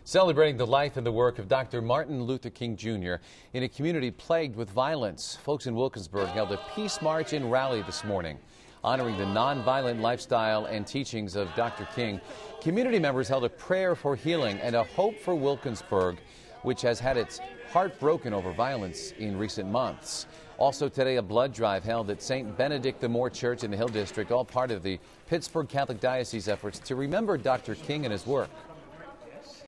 Celebrating the life and the work of Dr. Martin Luther King Jr. in a community plagued with violence. Folks in Wilkinsburg held a peace march and rally this morning. Honoring the nonviolent lifestyle and teachings of Dr. King, community members held a prayer for healing and a hope for Wilkinsburg, which has had its heart broken over violence in recent months. Also today, a blood drive held at St. Benedict the Moore Church in the Hill District, all part of the Pittsburgh Catholic Diocese efforts to remember Dr. King and his work.